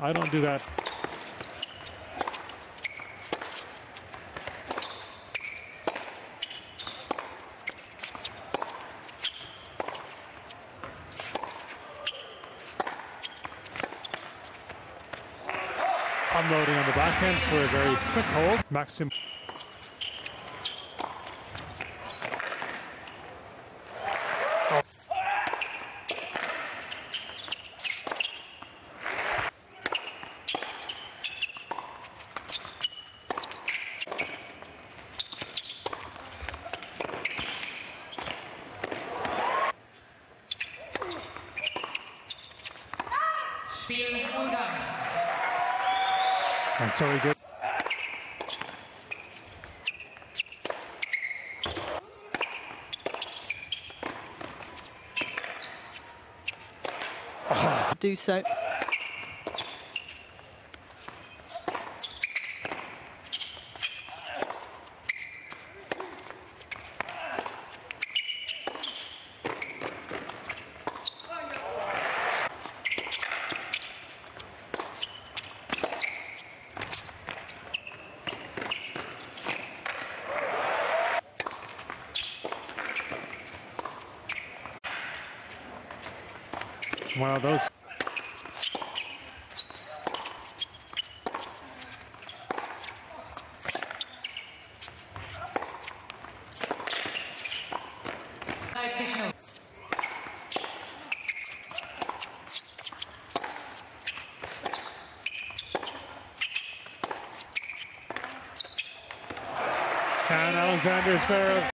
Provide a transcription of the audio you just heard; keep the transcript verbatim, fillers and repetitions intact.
I don't do that. Unloading on the backhand for a very quick hold. Maxim. Oh. And so he gets. Oh. Do so. One of those. And Alexander Zverev